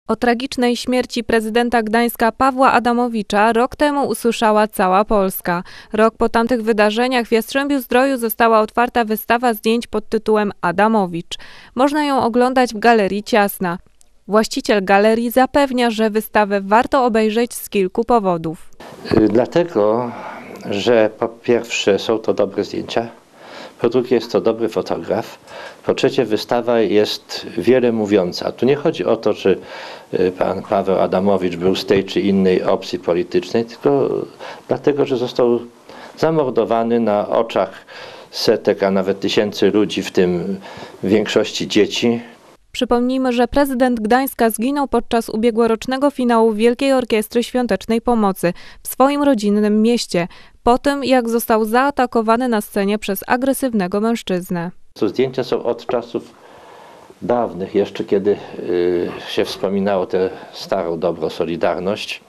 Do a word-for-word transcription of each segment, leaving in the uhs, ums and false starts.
O tragicznej śmierci prezydenta Gdańska Pawła Adamowicza rok temu usłyszała cała Polska. Rok po tamtych wydarzeniach w Jastrzębiu-Zdroju została otwarta wystawa zdjęć pod tytułem Adamowicz. Można ją oglądać w Galerii Ciasna. Właściciel galerii zapewnia, że wystawę warto obejrzeć z kilku powodów. Dlatego, że po pierwsze są to dobre zdjęcia, po drugie jest to dobry fotograf, po trzecie wystawa jest wiele mówiąca. Tu nie chodzi o to, czy pan Paweł Adamowicz był z tej czy innej opcji politycznej, tylko dlatego, że został zamordowany na oczach setek, a nawet tysięcy ludzi, w tym w większości dzieci. Przypomnijmy, że prezydent Gdańska zginął podczas ubiegłorocznego finału Wielkiej Orkiestry Świątecznej Pomocy w swoim rodzinnym mieście, po tym jak został zaatakowany na scenie przez agresywnego mężczyznę. To zdjęcia są od czasów dawnych, jeszcze kiedy y, się wspominało tę starą, dobrą Solidarność.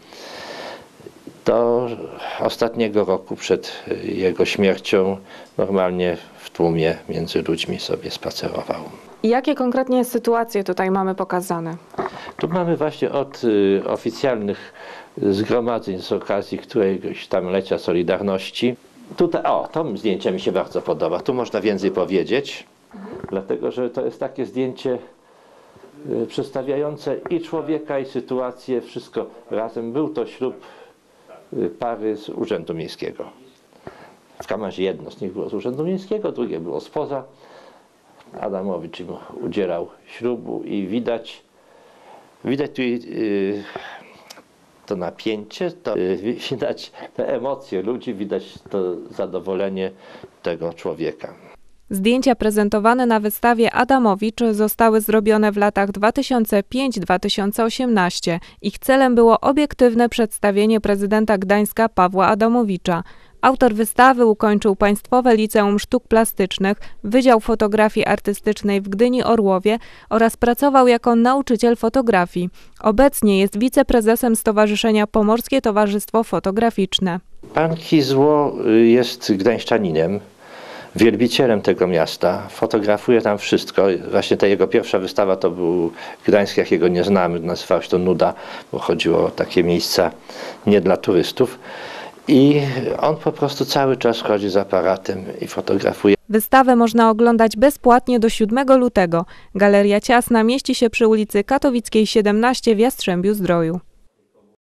Do ostatniego roku przed jego śmiercią normalnie w tłumie między ludźmi sobie spacerował. I jakie konkretnie sytuacje tutaj mamy pokazane? Tu mamy właśnie od y, oficjalnych zgromadzeń z okazji któregoś tam lecia Solidarności. Tutaj, o, to zdjęcie mi się bardzo podoba. Tu można więcej powiedzieć, mhm. dlatego że to jest takie zdjęcie y, przedstawiające i człowieka, i sytuację, wszystko razem. Był to ślub y, pary z Urzędu Miejskiego. W kamerze jedno z nich było z Urzędu Miejskiego, drugie było spoza. Adamowicz im udzielał ślubu i widać, widać tu yy, to napięcie, to, yy, widać te emocje ludzi, widać to zadowolenie tego człowieka. Zdjęcia prezentowane na wystawie Adamowicz zostały zrobione w latach dwa tysiące piąty do dwa tysiące osiemnastego. Ich celem było obiektywne przedstawienie prezydenta Gdańska Pawła Adamowicza. Autor wystawy ukończył Państwowe Liceum Sztuk Plastycznych, Wydział Fotografii Artystycznej w Gdyni-Orłowie oraz pracował jako nauczyciel fotografii. Obecnie jest wiceprezesem Stowarzyszenia Pomorskie Towarzystwo Fotograficzne. Pan Kizło jest gdańszczaninem, wielbicielem tego miasta, fotografuje tam wszystko. Właśnie ta jego pierwsza wystawa to był Gdańsk, jakiego nie znamy, nazywało się to Nuda, bo chodziło o takie miejsca nie dla turystów. I on po prostu cały czas chodzi z aparatem i fotografuje. Wystawę można oglądać bezpłatnie do siódmego lutego. Galeria Ciasna mieści się przy ulicy Katowickiej siedemnaście w Jastrzębiu-Zdroju.